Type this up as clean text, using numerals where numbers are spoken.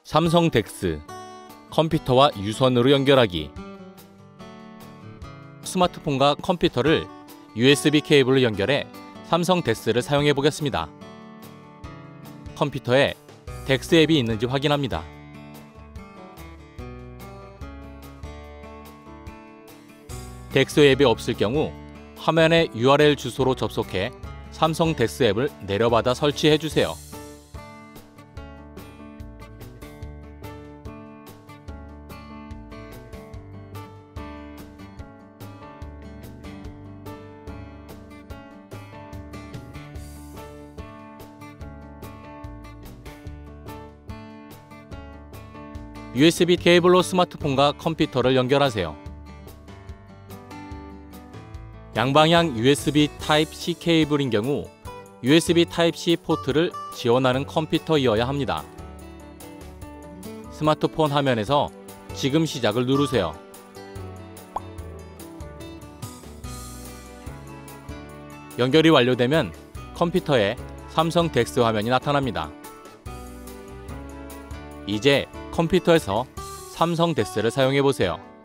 삼성 덱스, 컴퓨터와 유선으로 연결하기. 스마트폰과 컴퓨터를 USB 케이블로 연결해 삼성 덱스를 사용해 보겠습니다. 컴퓨터에 덱스 앱이 있는지 확인합니다. 덱스 앱이 없을 경우 화면에 URL 주소로 접속해 삼성 덱스 앱을 내려받아 설치해 주세요. USB 케이블로 스마트폰과 컴퓨터를 연결하세요. 양방향 USB Type-C 케이블인 경우 USB Type-C 포트를 지원하는 컴퓨터이어야 합니다. 스마트폰 화면에서 지금 시작을 누르세요. 연결이 완료되면 컴퓨터에 삼성 덱스 화면이 나타납니다. 이제 컴퓨터에서 삼성 덱스를 사용해 보세요.